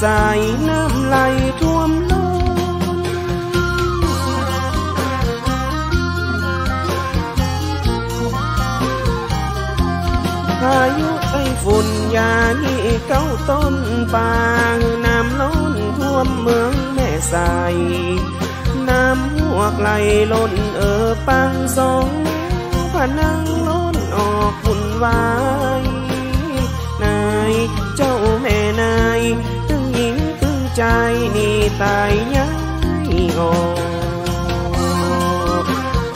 สายน้ำไหลท่วมล้นพายุไต้ฝุ่นยานี่เก้าต้นปางน้ำล้นท่วมเมืองแม่สายน้ำหวกไหลล้นปังสองผนังล้นออกวุ่นวายนายเจ้าแม่นายตึงหญิงตึงใจนี่ตายย้ายออก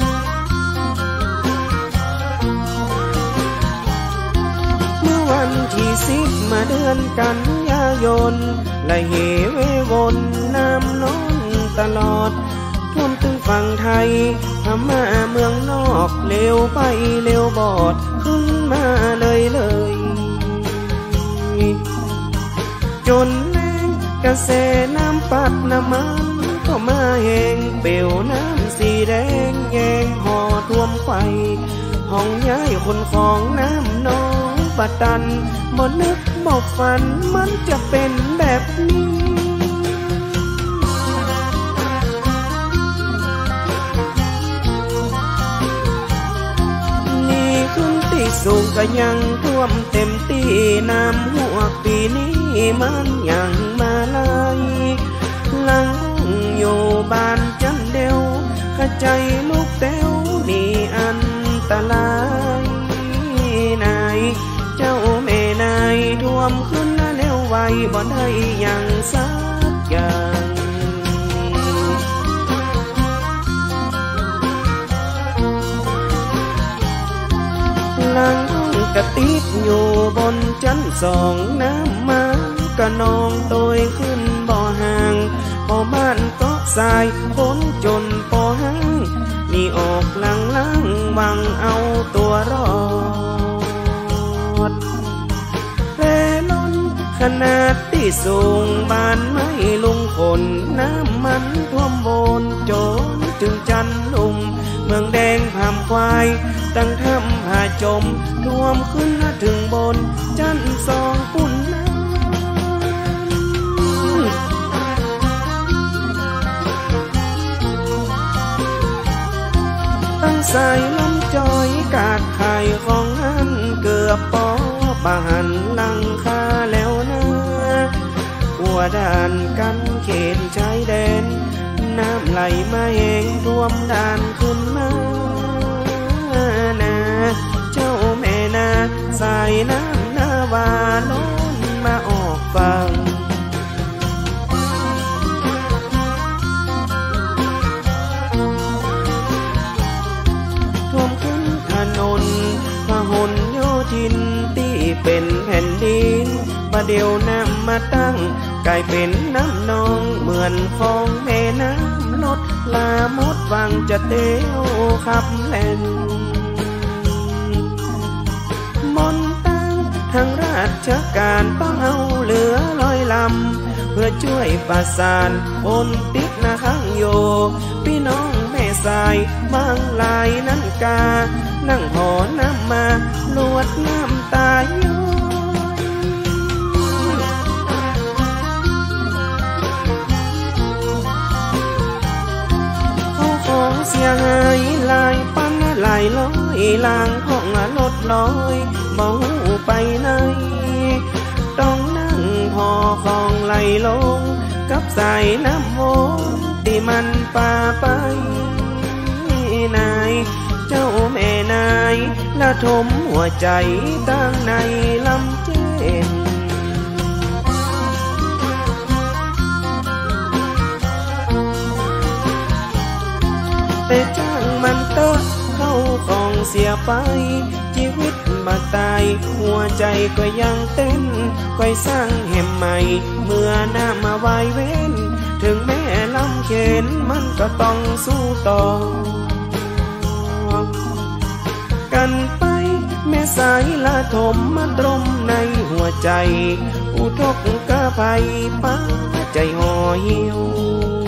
เมื่อวันที่10มาเดือนกันยายนไหลเหววนน้ำล้นตลอดท่วมถึงฝั่งไทยพม่าเมืองนอกเลี้ยวไปเลี้ยวบอดขึ้นมาเลยจนแรงกระแสน้ำปัดน้ำมันก็มาแห้งเปลวน้ำสีแดงแยงห่อท่วมไฟห้องย้ายคนของน้ำน้องปัดตันบ่นึกบ่ฝันมันจะเป็นแบบนี้สูงก็ยังท่วมเต็มที่น้ำหัวปีนี้มันยังมาไล่หลังอยู่บ้านจันเดียวกระใจลูกเต้วนี่อันตรายนายเจ้าแม่นายท่วมขึ้นแล้วไวบ่ได้ยังสักอย่างหลังกระติดอยู่บนชั้น2น้ำมันกระนองโตยขึ้นบ่อห่างพอบ้านก็สายคนจนพอห้างนี่ออกหลังหวังเอาตัวรอดแลล้นขนาดที่สูงบ้านไม่ลุงคนน้ำมันท่วมบนจนถึงจันลุมเมืองแดงผามควายตั้งทำผาจมท่วมขึ้นถึงบนจันสองปุ่นน้ำตั้งสายลำจอยกาดไข่ของหันเกือบปอบาหันหลังคาแล้วนะหัวด่านกันเขตชายแดนน้ำไหลมาเองท่วมด่านขึ้นมาเจ้าแม่นาสายน้ำนาวาล้นมาออกฟังท่วมขึ้นถนนพหลโยธินที่เป็นแผ่นดินประเดี๋ยวน้ำมาตั้งกลายเป็นน้ำนองเหมือนฟองแม่น้ำลดลาหมดวังจะเตี้ยวขับแล่นมนตั้งทางราชการต้องเอาเรือลอยลำเพื่อช่วยประสานคนติดนาข้างโยพี่น้องแม่สายบางลายนั่งกานั่งหอน้ำมาลวดน้ำตาโยของเสียหายลายปั้นลายลอยลางห้องรถลอยเมาไปไหนต้องนั่งพอของไหลลงกับสายน้ำวนที่มันป่าไปนายเจ้าแม่นายละทมหัวใจตั้งในลำเจนแต่จ้างมันเตอะเข้าของเสียไปชีวิตมาตายหัวใจก็ยังเต้นคอยสร้างแห่มใหม่เมื่อหน้ามาวายเว้นถึงแม่ลำเข็นมันก็ต้องสู้ต่อกันไปแม่สายละทมมาตรมในหัวใจอุทกกะภัยป้าใจห่อเหี่ยว